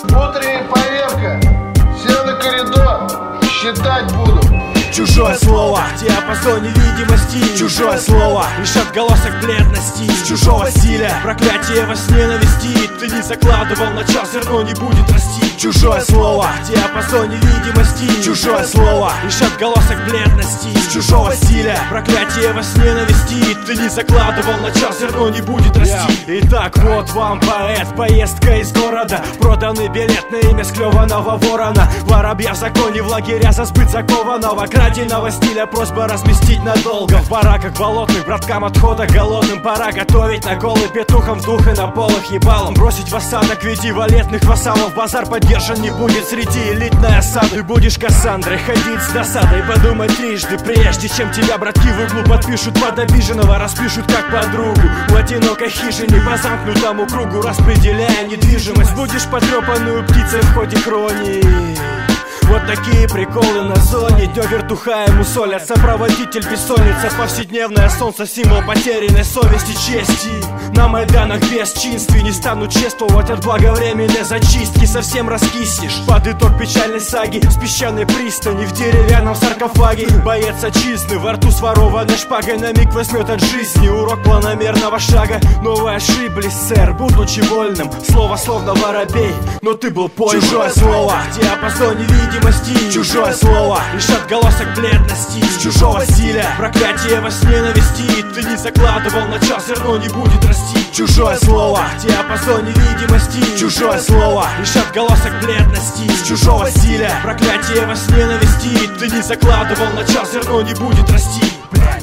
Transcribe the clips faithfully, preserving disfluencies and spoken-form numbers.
Утренняя поверка. Все на коридор. Считать буду. Чужое слово в диапазоне видимости. Чужое слово лишь отголосок бледности. С чужого стиля проклятие во сне навести. Ты не закладывал начал, зерно не будет расти. Чужое слово в диапазоне видимости. Чужое слово лишь отголосок бледности. С чужого стиля проклятие во сне навести. Ты не закладывал начал, зерно не будет расти. Итак, вот вам поэт, поездка из города. Проданный билет на имя склеванного ворона. Воробья в законе, в лагеря за сбыт закованного. Краденого стиля просьба разместить надолго. В бараках болотных браткам отхода голодным. Пора готовить на голый петухом дух и на полах ебалом. Бросить в осадок в виде валетных вассалов. Базар поддержан не будет среди элитной осады. Ты будешь Кассандрой, ходить с досадой. Подумай трижды, прежде чем тебя братки в углу подпишут. Под обиженного распишут как подругу. В одинокой хижине по замкнутому кругу распределяя недвижимость. Будешь потрепанную птицей в ходе хронии. Вот такие приколы на зоне. Днем вертуха ему солят. Сопроводитель бессонница. Повседневное солнце, символ потерянной совести, чести. На майданах бесчинстве не стану чествовать от благовременной зачистки. Совсем раскиснешь под итог печальной саги. С песчаной пристани в деревянном саркофаге. Боец отчизны, во рту с ворованной шпагой. На миг возьмет от жизни урок планомерного шага. Но вы ошиблись, сэр, будучи вольным. Слово словно воробей, но ты был пойман. Чужое слово в диапазоне видимости. Чужое слово лишь отголосок бледности. С чужого стиля проклятие во сне навести. Ты не закладывал начал, зерно не будет расти. Чужое слово в диапазоне видимости. Чужое слово лишь отголосок бледности. С чужого стиля проклятие во сне навести. Ты не закладывал начал, зерно не будет расти. Блядь.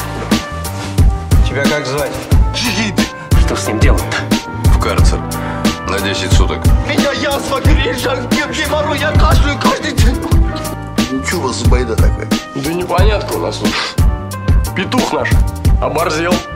Тебя как звать? Что с ним делать-то? В карцер. На десять суток. Меня язва, грижа, геморрой, я кашляю каждый день. Ну чё у вас за байда такая? Да непонятка у нас тут. Петух наш оборзел.